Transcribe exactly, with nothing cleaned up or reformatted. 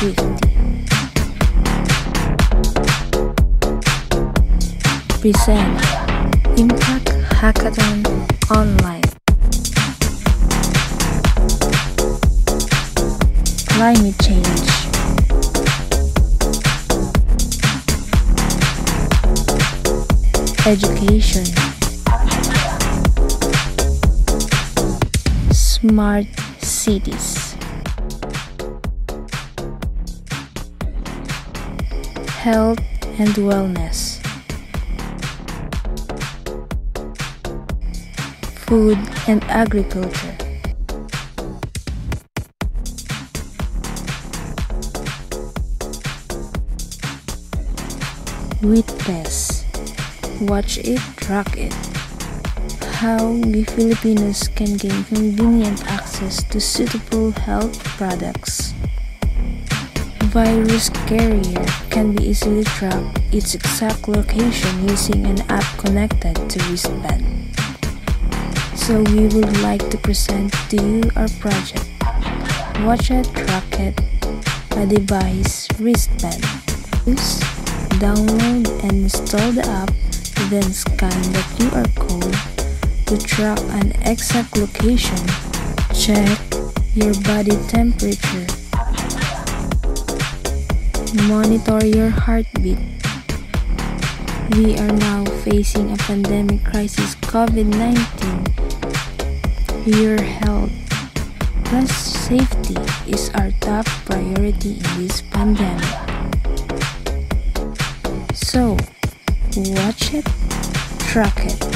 Swifty. Present Impact Hackathon Online. Climate change. Education. Smart cities. Health and wellness. Food and agriculture. Witness. Watch it, rock it. How we Filipinos can gain convenient access to suitable health products. Virus carrier can be easily tracked its exact location using an app connected to wristband. So we would like to present to you our project, Watch It, Rock It, a device wristband. Use, download and install the app, then scan the Q R code to track an exact location. Check your body temperature. Monitor your heartbeat. We are now facing a pandemic crisis, COVID nineteen. Your health plus safety is our top priority in this pandemic. So, watch it, track it.